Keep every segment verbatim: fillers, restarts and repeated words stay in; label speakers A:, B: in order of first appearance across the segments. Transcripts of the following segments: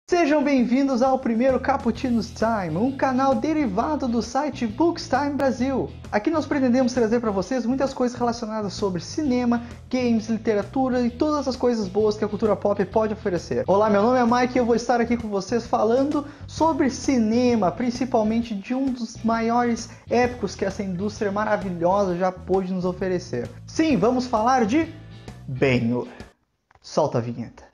A: Sejam bem-vindos ao primeiro Cappuccino's Time, um canal derivado do site Bookstime Brasil. Aqui nós pretendemos trazer para vocês muitas coisas relacionadas sobre cinema, games, literatura e todas as coisas boas que a cultura pop pode oferecer. Olá, meu nome é Mike e eu vou estar aqui com vocês falando sobre cinema, principalmente de um dos maiores épicos que essa indústria maravilhosa já pôde nos oferecer. Sim, vamos falar de Ben-Hur. Solta a vinheta.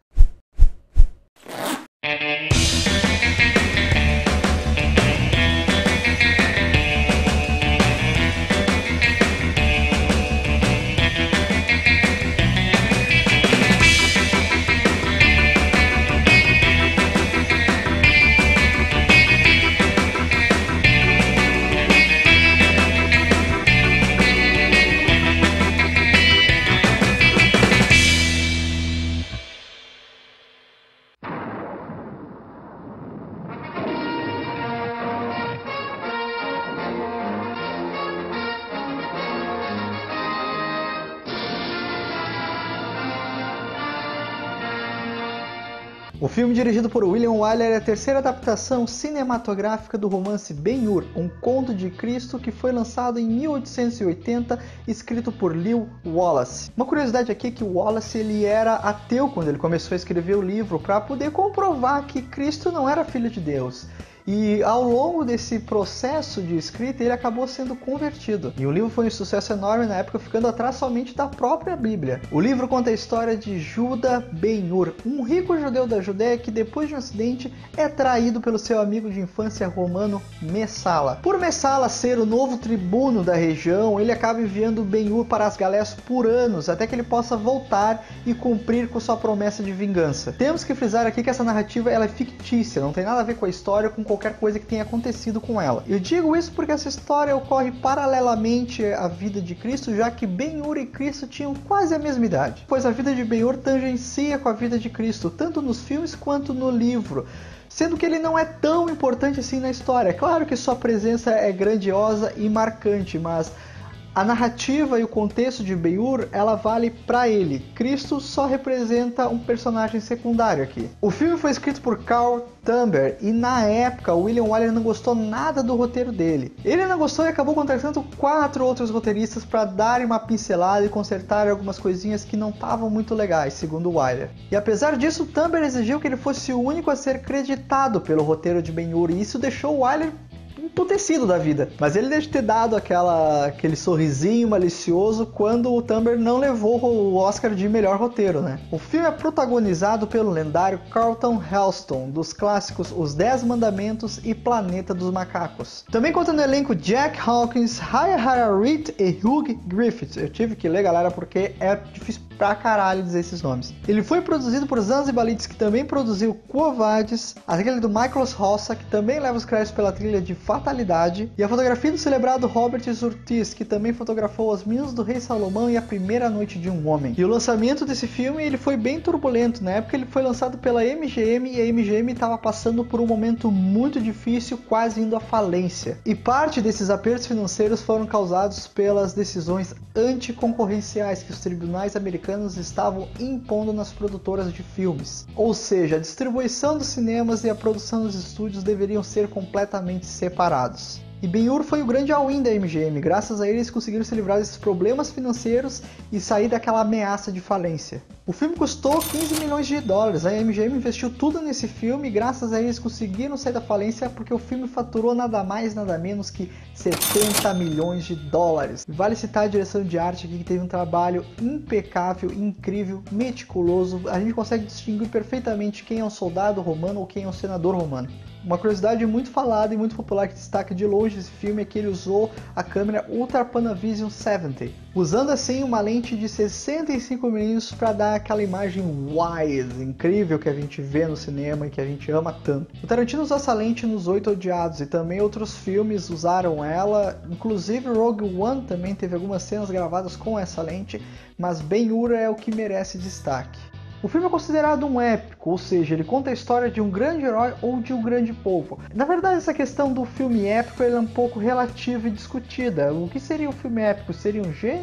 A: O filme, dirigido por William Wyler, é a terceira adaptação cinematográfica do romance Ben-Hur, um conto de Cristo que foi lançado em mil oitocentos e oitenta, escrito por Lew Wallace. Uma curiosidade aqui é que o Wallace ele era ateu quando ele começou a escrever o livro, para poder comprovar que Cristo não era filho de Deus. E ao longo desse processo de escrita, ele acabou sendo convertido. E o livro foi um sucesso enorme na época, ficando atrás somente da própria Bíblia. O livro conta a história de Judah Ben-Hur, um rico judeu da Judéia que, depois de um acidente, é traído pelo seu amigo de infância romano Messala. Por Messala ser o novo tribuno da região, ele acaba enviando Ben-Hur para as galés por anos, até que ele possa voltar e cumprir com sua promessa de vingança. Temos que frisar aqui que essa narrativa ela é fictícia, não tem nada a ver com a história, com qualquer coisa que tenha acontecido com ela. Eu digo isso porque essa história ocorre paralelamente à vida de Cristo, já que Ben-Hur e Cristo tinham quase a mesma idade, pois a vida de Ben-Hur tangencia com a vida de Cristo, tanto nos filmes quanto no livro, sendo que ele não é tão importante assim na história. É claro que sua presença é grandiosa e marcante, mas a narrativa e o contexto de Ben-Hur, ela vale para ele. Cristo só representa um personagem secundário aqui. O filme foi escrito por Carl Tumber e na época o William Wyler não gostou nada do roteiro dele. Ele não gostou e acabou contratando quatro outros roteiristas para darem uma pincelada e consertar algumas coisinhas que não estavam muito legais, segundo Wyler. E apesar disso, Tumber exigiu que ele fosse o único a ser creditado pelo roteiro de Ben-Hur, e isso deixou Wyler emputecido da vida. Mas ele deve ter dado aquela, aquele sorrisinho malicioso quando o Tumber não levou o Oscar de melhor roteiro, né? O filme é protagonizado pelo lendário Charlton Heston, dos clássicos Os Dez Mandamentos e Planeta dos Macacos. Também conta no elenco Jack Hawkins, Raya Hayarit e Hugh Griffith. Eu tive que ler, galera, porque é difícil pra caralho dizer esses nomes. Ele foi produzido por Zanzibalites, que também produziu Quo Vadis, a trilha do Michael Rossa, que também leva os créditos pela trilha de Fatalidade, e a fotografia do celebrado Robert Surtees, que também fotografou Os Meninos do Rei Salomão e A Primeira Noite de um Homem. E o lançamento desse filme ele foi bem turbulento. Na época ele foi lançado pela M G M e a M G M estava passando por um momento muito difícil, quase indo à falência. E parte desses apertos financeiros foram causados pelas decisões anticoncorrenciais que os tribunais americanos estavam impondo nas produtoras de filmes. Ou seja, a distribuição dos cinemas e a produção dos estúdios deveriam ser completamente separados. E Ben-Hur foi o grande all-in da M G M, graças a eles conseguiram se livrar desses problemas financeiros e sair daquela ameaça de falência. O filme custou quinze milhões de dólares, a M G M investiu tudo nesse filme e graças a eles conseguiram sair da falência porque o filme faturou nada mais nada menos que setenta milhões de dólares. Vale citar a direção de arte aqui, que teve um trabalho impecável, incrível, meticuloso. A gente consegue distinguir perfeitamente quem é um soldado romano ou quem é um senador romano. Uma curiosidade muito falada e muito popular que destaca de longe esse filme é que ele usou a câmera Ultra Panavision setenta, usando assim uma lente de sessenta e cinco milímetros para dar aquela imagem wide, incrível que a gente vê no cinema e que a gente ama tanto. O Tarantino usou essa lente nos Oito Odiados e também outros filmes usaram ela, inclusive Rogue One também teve algumas cenas gravadas com essa lente, mas Ben-Hur é o que merece destaque. O filme é considerado um épico, ou seja, ele conta a história de um grande herói ou de um grande povo. Na verdade, essa questão do filme épico é um pouco relativa e discutida. O que seria um filme épico? Seria um gênio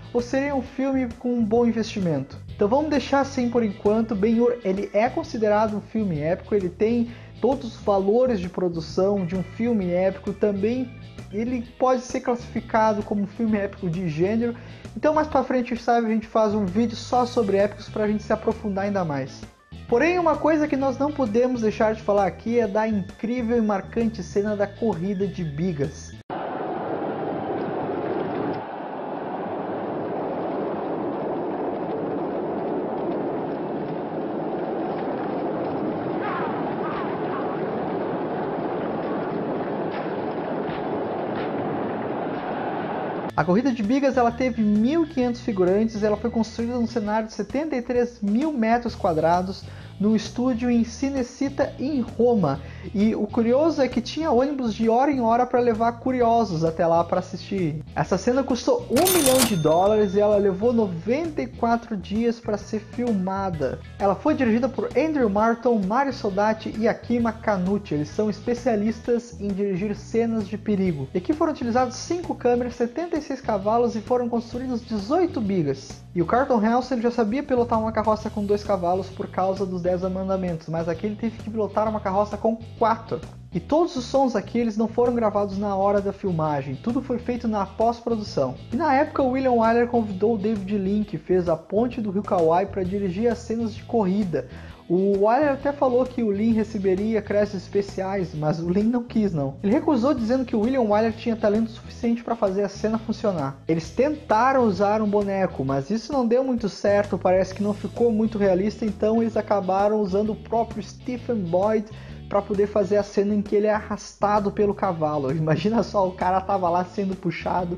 A: ou seria um filme com um bom investimento? Então vamos deixar assim por enquanto. Ben-Hur, ele é considerado um filme épico, ele tem todos os valores de produção de um filme épico, também ele pode ser classificado como um filme épico de gênero. Então mais pra frente, sabe, a gente faz um vídeo só sobre épicos pra gente se aprofundar ainda mais. Porém, uma coisa que nós não podemos deixar de falar aqui é da incrível e marcante cena da corrida de bigas. A corrida de bigas ela teve mil e quinhentos figurantes, ela foi construída num cenário de setenta e três mil metros quadrados, num estúdio em Cinecittà, em Roma. E o curioso é que tinha ônibus de hora em hora para levar curiosos até lá para assistir. Essa cena custou um milhão de dólares e ela levou noventa e quatro dias para ser filmada. Ela foi dirigida por Andrew Marton, Mario Soldati e Akira Kanuchi. Eles são especialistas em dirigir cenas de perigo. E aqui foram utilizados cinco câmeras, setenta e seis cavalos e foram construídos dezoito bigas. E o Carlton Heston já sabia pilotar uma carroça com dois cavalos por causa dos dez mandamentos, mas aqui ele teve que pilotar uma carroça com quatro. E todos os sons aqui eles não foram gravados na hora da filmagem, tudo foi feito na pós-produção. E na época o William Wyler convidou o David Lean, que fez a ponte do rio Kauai, para dirigir as cenas de corrida. O Wyler até falou que o Lean receberia créditos especiais, mas o Lean não quis não. Ele recusou, dizendo que o William Wyler tinha talento suficiente para fazer a cena funcionar. Eles tentaram usar um boneco, mas isso não deu muito certo, parece que não ficou muito realista, então eles acabaram usando o próprio Stephen Boyd para poder fazer a cena em que ele é arrastado pelo cavalo. Imagina só, o cara tava lá sendo puxado.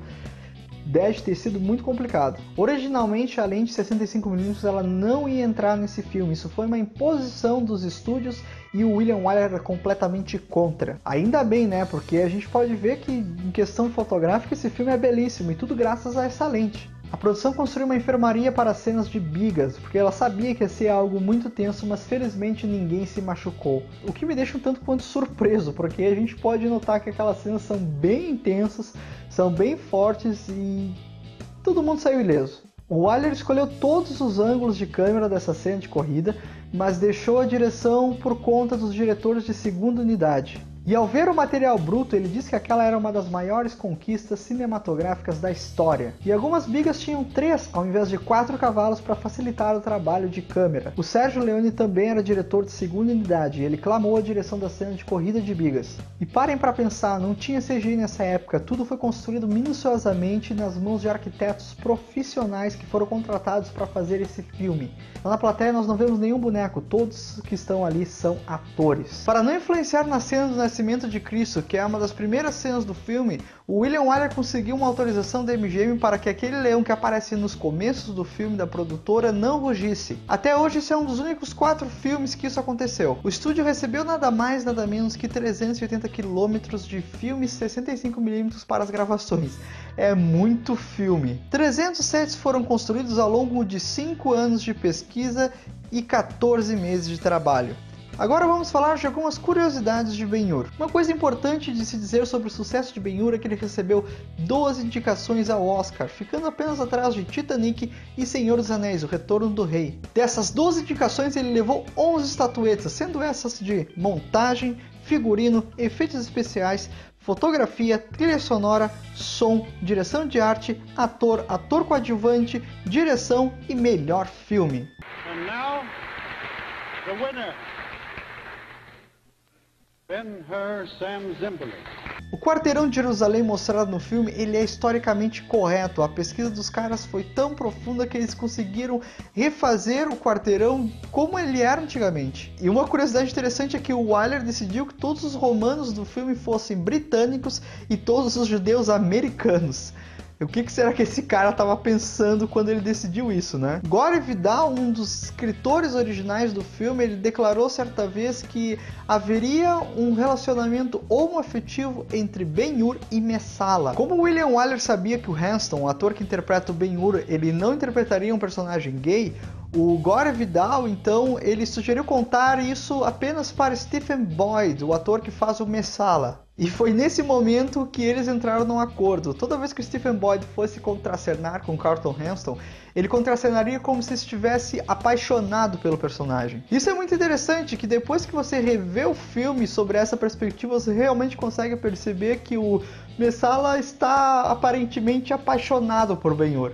A: Deve ter sido muito complicado. Originalmente a lente sessenta e cinco milímetros ela não ia entrar nesse filme, isso foi uma imposição dos estúdios e o William Wyler era completamente contra. Ainda bem, né, porque a gente pode ver que em questão fotográfica esse filme é belíssimo e tudo graças a essa lente. A produção construiu uma enfermaria para cenas de bigas, porque ela sabia que ia ser algo muito tenso, mas felizmente ninguém se machucou. O que me deixa um tanto quanto surpreso, porque a gente pode notar que aquelas cenas são bem intensas, são bem fortes e todo mundo saiu ileso. O Wyler escolheu todos os ângulos de câmera dessa cena de corrida, mas deixou a direção por conta dos diretores de segunda unidade. E ao ver o material bruto, ele disse que aquela era uma das maiores conquistas cinematográficas da história. E algumas bigas tinham três ao invés de quatro cavalos para facilitar o trabalho de câmera. O Sergio Leone também era diretor de segunda unidade e ele clamou a direção da cena de corrida de bigas. E parem para pensar, não tinha C G I nessa época, tudo foi construído minuciosamente nas mãos de arquitetos profissionais que foram contratados para fazer esse filme. Lá na plateia nós não vemos nenhum boneco, todos que estão ali são atores. Para não influenciar na cena do Nascimento de Cristo, que é uma das primeiras cenas do filme, o William Wyler conseguiu uma autorização da M G M para que aquele leão que aparece nos começos do filme da produtora não rugisse. Até hoje esse é um dos únicos quatro filmes que isso aconteceu. O estúdio recebeu nada mais nada menos que trezentos e oitenta quilômetros de filmes sessenta e cinco milímetros para as gravações. É muito filme. trezentos sets foram construídos ao longo de cinco anos de pesquisa e quatorze meses de trabalho. Agora vamos falar de algumas curiosidades de Ben-Hur. Uma coisa importante de se dizer sobre o sucesso de Ben-Hur é que ele recebeu doze indicações ao Oscar, ficando apenas atrás de Titanic e Senhor dos Anéis, O Retorno do Rei. Dessas doze indicações ele levou onze estatuetas, sendo essas de montagem, figurino, efeitos especiais, fotografia, trilha sonora, som, direção de arte, ator, ator coadjuvante, direção e melhor filme.
B: And now, the winner. Ben-Hur Sam Zimbalist.
A: O quarteirão de Jerusalém mostrado no filme, ele é historicamente correto. A pesquisa dos caras foi tão profunda que eles conseguiram refazer o quarteirão como ele era antigamente. E uma curiosidade interessante é que o Wyler decidiu que todos os romanos do filme fossem britânicos e todos os judeus americanos. O que, que será que esse cara estava pensando quando ele decidiu isso, né? Gore Vidal, um dos escritores originais do filme, ele declarou certa vez que haveria um relacionamento homoafetivo entre Ben-Hur e Messala. Como William Wyler sabia que o Heston, o ator que interpreta o Ben-Hur, ele não interpretaria um personagem gay, O Gore Vidal, então, ele sugeriu contar isso apenas para Stephen Boyd, o ator que faz o Messala. E foi nesse momento que eles entraram num acordo. Toda vez que o Stephen Boyd fosse contracenar com Charlton Heston, ele contracenaria como se estivesse apaixonado pelo personagem. Isso é muito interessante, que depois que você revê o filme sobre essa perspectiva, você realmente consegue perceber que o Messala está aparentemente apaixonado por Ben-Hur.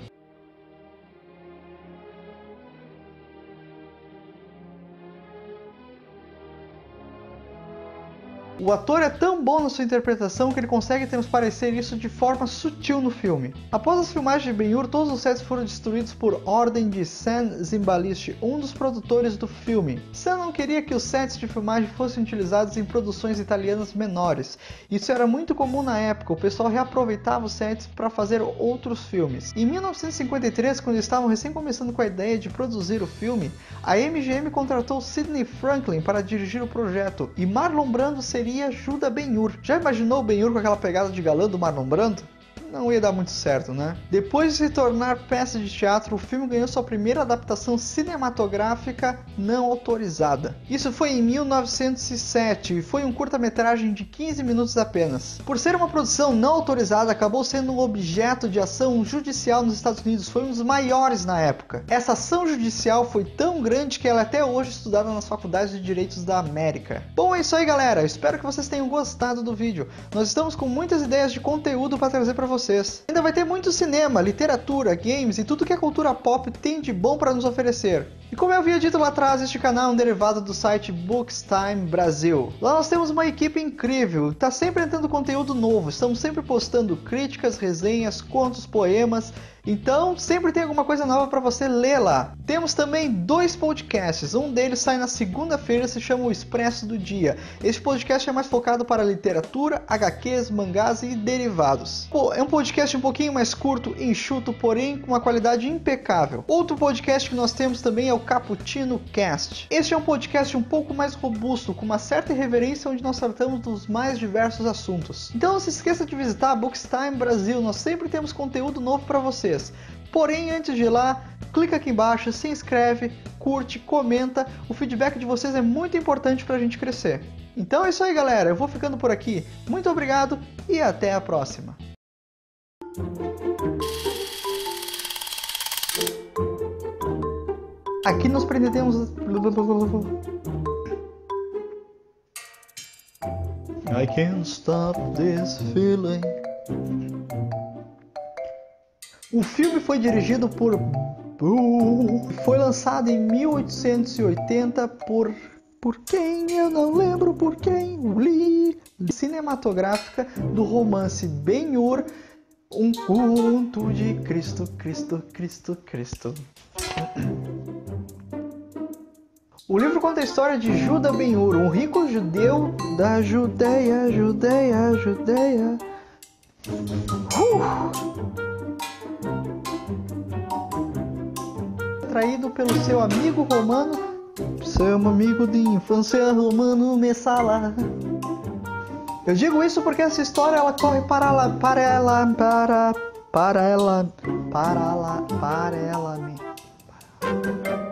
A: O ator é tão bom na sua interpretação que ele consegue transparecer isso de forma sutil no filme. Após as filmagens de Ben-Hur, todos os sets foram destruídos por ordem de Sam Zimbalist, um dos produtores do filme. Sam não queria que os sets de filmagem fossem utilizados em produções italianas menores. Isso era muito comum na época, o pessoal reaproveitava os sets para fazer outros filmes. Em mil novecentos e cinquenta e três, quando estavam recém começando com a ideia de produzir o filme, a M G M contratou Sidney Franklin para dirigir o projeto, e Marlon Brando seria Judah Ben-Hur. Já imaginou o Ben-Hur com aquela pegada de galã do Marlon Brando? Não ia dar muito certo, né? Depois de se tornar peça de teatro, o filme ganhou sua primeira adaptação cinematográfica não autorizada. Isso foi em mil novecentos e sete e foi um curta-metragem de quinze minutos apenas. Por ser uma produção não autorizada, acabou sendo um objeto de ação judicial nos Estados Unidos, foi um dos maiores na época. Essa ação judicial foi tão grande que ela é até hoje estudada nas faculdades de direitos da América. Bom, é isso aí, galera. Espero que vocês tenham gostado do vídeo. Nós estamos com muitas ideias de conteúdo para trazer para vocês. Vocês. Ainda vai ter muito cinema, literatura, games e tudo que a cultura pop tem de bom para nos oferecer. E como eu havia dito lá atrás, este canal é um derivado do site Bookstime Brasil. Lá nós temos uma equipe incrível, está sempre entrando conteúdo novo, estamos sempre postando críticas, resenhas, contos, poemas, então sempre tem alguma coisa nova para você ler lá. Temos também dois podcasts, um deles sai na segunda-feira, se chama O Expresso do Dia. Este podcast é mais focado para literatura, agá quês, mangás e derivados. Pô, é um podcast um pouquinho mais curto, enxuto, porém com uma qualidade impecável. Outro podcast que nós temos também é o Cappuccino Cast. Este é um podcast um pouco mais robusto, com uma certa irreverência, onde nós tratamos dos mais diversos assuntos. Então não se esqueça de visitar a Bookstime Brasil, nós sempre temos conteúdo novo para vocês. Porém, antes de ir lá, clica aqui embaixo, se inscreve, curte, comenta, o feedback de vocês é muito importante para a gente crescer. Então é isso aí, galera, eu vou ficando por aqui, muito obrigado e até a próxima. Aqui nós pretendemos... I can't stop this feeling. O filme foi dirigido por... Foi lançado em mil oitocentos e oitenta por... Por quem? Eu não lembro por quem. Li... Cinematográfica do romance Ben-Hur, um conto de Cristo, Cristo, Cristo, Cristo. O livro conta a história de Judah Ben-Hur, um rico judeu da Judeia, Judeia, Judeia. Uh! Atraído pelo seu amigo romano, seu amigo de infância romano Messala. Eu digo isso porque essa história ela corre para lá, para ela, para, para ela, para lá, para ela, me. Para.